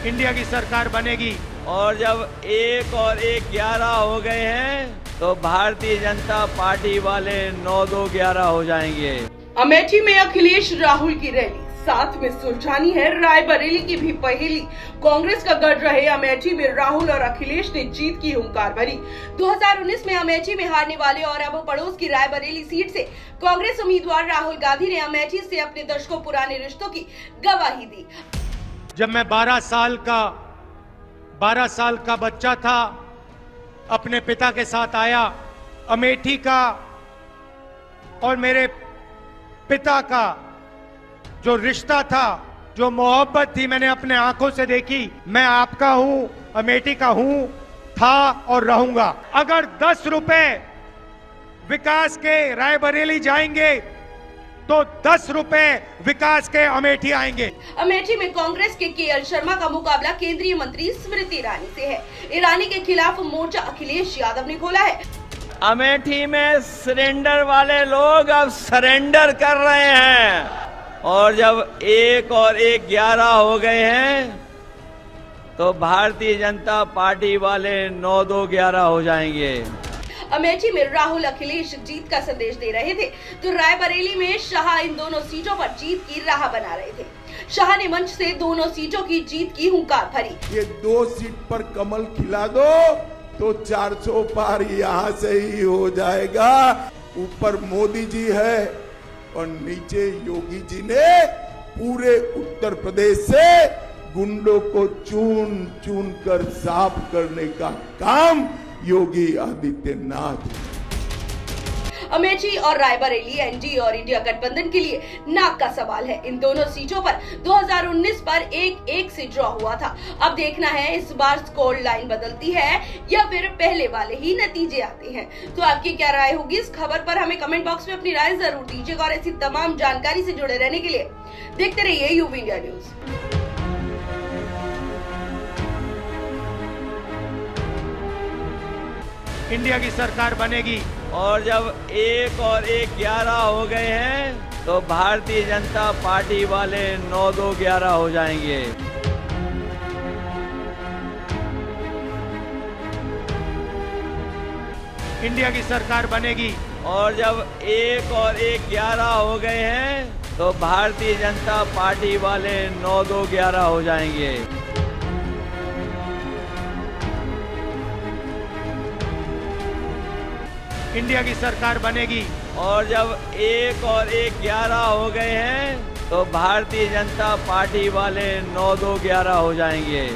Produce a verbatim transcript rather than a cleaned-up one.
India की सरकार बनेगी। और जब एक और एक ग्यारह हो गए हैं तो भारतीय जनता पार्टी वाले नौ दो ग्यारह हो जाएंगे। अमेठी में अखिलेश राहुल की रैली, साथ में सुलझानी है रायबरेली की भी पहेली। कांग्रेस का गढ़ रहे अमेठी में राहुल और अखिलेश ने जीत की हुंकार भरी। दो हज़ार उन्नीस में अमेठी में हारने वाले और अब पड़ोस की रायबरेली सीट से कांग्रेस उम्मीदवार राहुल गांधी ने अमेठी से अपने दशकों पुराने रिश्तों की गवाही दी। जब मैं बारह साल का बारह साल का बच्चा था, अपने पिता के साथ आया अमेठी का, और मेरे पिता का जो रिश्ता था, जो मोहब्बत थी, मैंने अपने आंखों से देखी। मैं आपका हूं, अमेठी का हूं, था और रहूंगा। अगर दस रुपए विकास के रायबरेली जाएंगे तो दस रुपए विकास के अमेठी आएंगे। अमेठी में कांग्रेस के के एल शर्मा का मुकाबला केंद्रीय मंत्री स्मृति ईरानी से है। ईरानी के खिलाफ मोर्चा अखिलेश यादव ने खोला है। अमेठी में सरेंडर वाले लोग अब सरेंडर कर रहे हैं, और जब एक और एक ग्यारह हो गए हैं तो भारतीय जनता पार्टी वाले नौ दो ग्यारह हो जाएंगे। अमेठी में राहुल अखिलेश जीत का संदेश दे रहे थे तो रायबरेली में शाह इन दोनों सीटों पर जीत की राह बना रहे थे। शाह ने मंच से दोनों सीटों की जीत की हुंकार भरी। ये दो सीट पर कमल खिला दो तो चार सौ पार यहाँ से ही हो जाएगा। ऊपर मोदी जी है और नीचे योगी जी ने पूरे उत्तर प्रदेश से गुंडों को चुन चुन कर साफ करने का काम योगी आदित्यनाथ। अमेठी और रायबरेली एनडीए और इंडिया गठबंधन के लिए नाक का सवाल है। इन दोनों सीटों पर दो हज़ार उन्नीस पर एक एक से ड्रॉ हुआ था। अब देखना है इस बार स्कोर लाइन बदलती है या फिर पहले वाले ही नतीजे आते हैं। तो आपकी क्या राय होगी इस खबर पर? हमें कमेंट बॉक्स में अपनी राय जरूर दीजिएगा और ऐसी तमाम जानकारी से जुड़े रहने के लिए देखते रहिए यूवी इंडिया न्यूज। इंडिया की सरकार बनेगी। और जब एक और एक ग्यारह हो गए हैं तो भारतीय जनता पार्टी वाले नौ दो ग्यारह हो जाएंगे। इंडिया की सरकार बनेगी। और जब एक और एक ग्यारह हो गए हैं तो भारतीय जनता पार्टी वाले नौ दो ग्यारह हो जाएंगे। इंडिया की सरकार बनेगी। और जब एक और एक ग्यारह हो गए हैं तो भारतीय जनता पार्टी वाले नौ दो ग्यारह हो जाएंगे।